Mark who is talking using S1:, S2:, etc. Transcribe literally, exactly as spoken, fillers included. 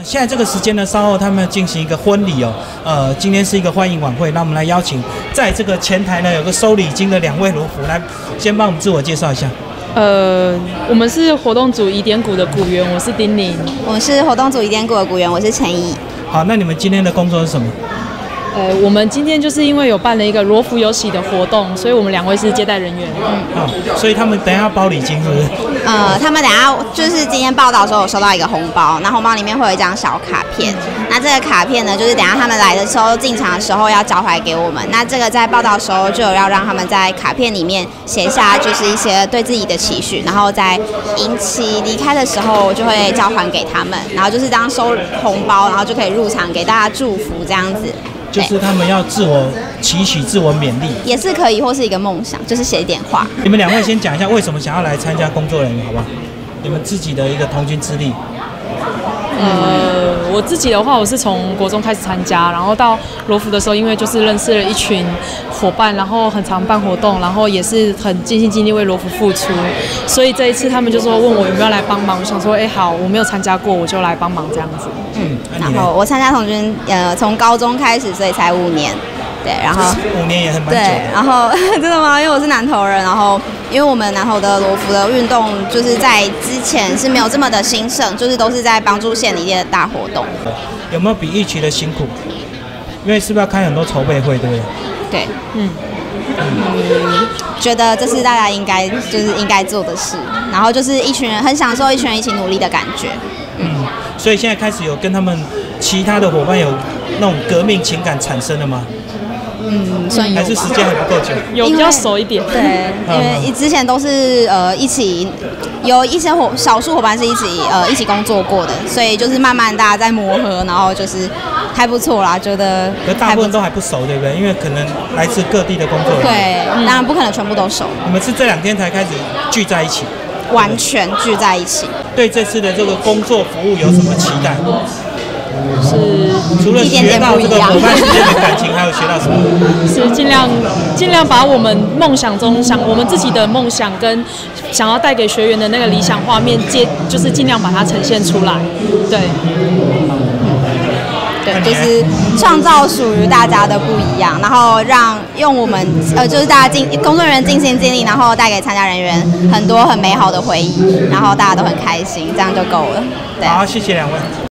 S1: 现在这个时间呢，稍后他们进行一个婚礼哦。呃，今天是一个欢迎晚会，那我们来邀请在这个前台呢有个收礼金的两位罗服，来先帮我们自我介绍一下。
S2: 呃，我们是活动组疑点谷的股员，我是丁宁。
S3: 我是活动组疑点谷的股员，我是陈怡。
S1: 好，那你们今天的工作是什么？
S2: 呃，我们今天就是因为有办了一个罗浮有喜的活动，所以我们两位是接待人员。
S1: 嗯，好，所以他们等一下要包礼金是不是？
S3: 呃，他们等一下就是今天报道的时候有收到一个红包，那红包里面会有一张小卡片。那这个卡片呢，就是等一下他们来的时候进场的时候要交还给我们。那这个在报道的时候就有要让他们在卡片里面写下就是一些对自己的期许，然后在迎期离开的时候就会交还给他们，然后就是当收红包，然后就可以入场给大家祝福这样子。
S1: 就是他们要自我期许、自我勉励，
S3: 也是可以，或是一个梦想，就是写一点话。
S1: 你们两位先讲一下为什么想要来参加工作人员，好不好？你们自己的一个童军之力。
S2: 呃，我自己的话，我是从国中开始参加，然后到罗浮的时候，因为就是认识了一群伙伴，然后很常办活动，然后也是很尽心尽力为罗浮付出，所以这一次他们就说问我有没有来帮忙，我想说，哎、欸，好，我没有参加过，我就来帮忙这样子。
S1: 嗯，
S3: 然后我参加童军，呃，从高中开始，所以才五年。对，然后
S1: 五年也很蛮久的。
S3: 对，然后真的吗？因为我是南投人，然后因为我们南投的罗浮的运动，就是在之前是没有这么的兴盛，就是都是在帮助县里面的大活动。
S1: 有没有比预期的辛苦？因为是不是要开很多筹备会，对不对？
S3: 对，嗯。嗯，觉得这是大家应该就是应该做的事，然后就是一群人很享受一群人一起努力的感觉。
S1: 嗯，所以现在开始有跟他们其他的伙伴有那种革命情感产生了吗？
S3: 嗯，算有吧。
S1: 还是时间还不够久？
S2: 有比较熟一点。
S3: 对，因为之前都是呃一起，有一些伙少数伙伴是一起呃一起工作过的，所以就是慢慢大家在磨合，然后就是还不错啦，觉得。
S1: 可大部分都还不熟，对不对？因为可能来自各地的工作人员。
S3: 对，当然不可能全部都熟。
S1: 你们是这两天才开始聚在一起？
S3: 完全聚在一起。
S1: 对这次的这个工作服务有什么期待？
S2: 是
S1: 除了学到这个伙伴之间的感情，还有学到什么？
S2: 是尽量尽量把我们梦想中想我们自己的梦想跟想要带给学员的那个理想画面，接就是尽量把它呈现出来。对，
S3: 对，就是创造属于大家的不一样，然后让用我们呃就是大家尽工作人员尽心尽力，然后带给参加人员很多很美好的回忆，然后大家都很开心，这样就够了。对，
S1: 好，谢谢两位。